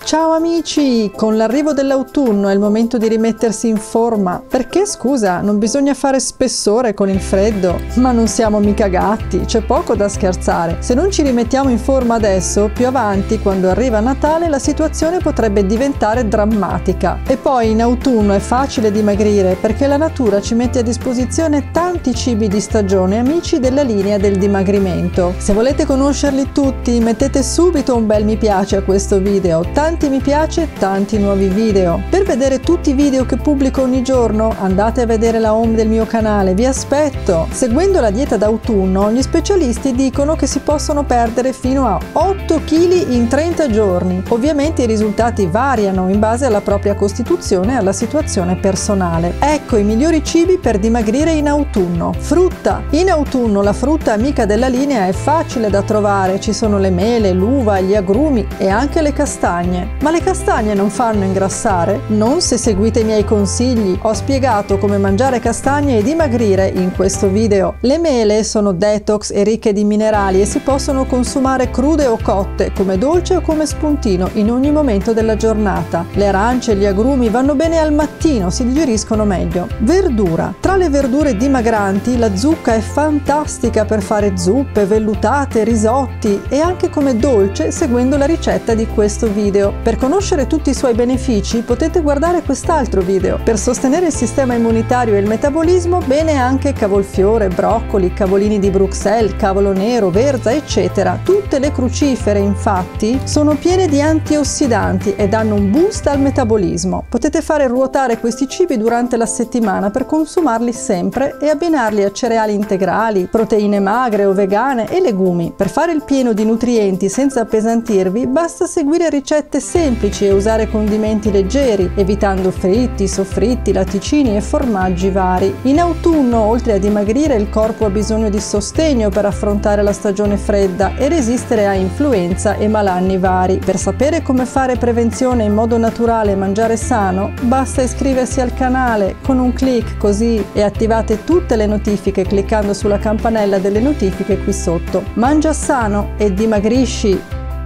Ciao amici, con l'arrivo dell'autunno è il momento di rimettersi in forma. Perché scusa, non bisogna fare spessore con il freddo? Ma non siamo mica gatti, c'è poco da scherzare. Se non ci rimettiamo in forma adesso, più avanti, quando arriva Natale, la situazione potrebbe diventare drammatica. E poi in autunno è facile dimagrire perché la natura ci mette a disposizione tanti cibi di stagione amici della linea del dimagrimento. Se volete conoscerli tutti, mettete subito un bel mi piace a questo video. Tanti mi piace, tanti nuovi video. Per vedere tutti i video che pubblico ogni giorno, andate a vedere la home del mio canale, vi aspetto! Seguendo la dieta d'autunno, gli specialisti dicono che si possono perdere fino a 8 kg in 30 giorni. Ovviamente i risultati variano in base alla propria costituzione e alla situazione personale. Ecco i migliori cibi per dimagrire in autunno. Frutta. In autunno la frutta amica della linea è facile da trovare, ci sono le mele, l'uva, gli agrumi e anche le castagne. Ma le castagne non fanno ingrassare? Non se seguite i miei consigli. Ho spiegato come mangiare castagne e dimagrire in questo video. Le mele sono detox e ricche di minerali e si possono consumare crude o cotte, come dolce o come spuntino, in ogni momento della giornata. Le arance e gli agrumi vanno bene al mattino, si digeriscono meglio. Verdura. Tra le verdure dimagranti, la zucca è fantastica per fare zuppe, vellutate, risotti e anche come dolce seguendo la ricetta di questo video. Per conoscere tutti i suoi benefici potete guardare quest'altro video. Per sostenere il sistema immunitario e il metabolismo, bene anche cavolfiore, broccoli, cavolini di Bruxelles, cavolo nero, verza, eccetera. Tutte le crucifere, infatti, sono piene di antiossidanti e danno un boost al metabolismo. Potete fare ruotare questi cibi durante la settimana per consumarli sempre e abbinarli a cereali integrali, proteine magre o vegane e legumi. Per fare il pieno di nutrienti senza appesantirvi, basta seguire ricette semplici e usare condimenti leggeri, evitando fritti, soffritti, latticini e formaggi vari. In autunno, oltre a dimagrire, il corpo ha bisogno di sostegno per affrontare la stagione fredda e resistere a influenza e malanni vari. Per sapere come fare prevenzione in modo naturale e mangiare sano, basta iscriversi al canale con un clic così e attivate tutte le notifiche cliccando sulla campanella delle notifiche qui sotto. Mangia sano e dimagrisci!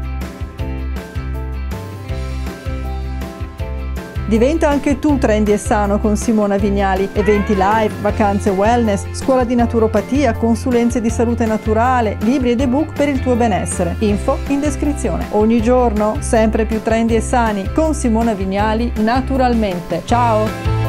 Diventa anche tu trendy e sano con Simona Vignali. Eventi live, vacanze wellness, scuola di naturopatia, consulenze di salute naturale, libri ed ebook per il tuo benessere. Info in descrizione. Ogni giorno sempre più trendy e sani con Simona Vignali naturalmente. Ciao!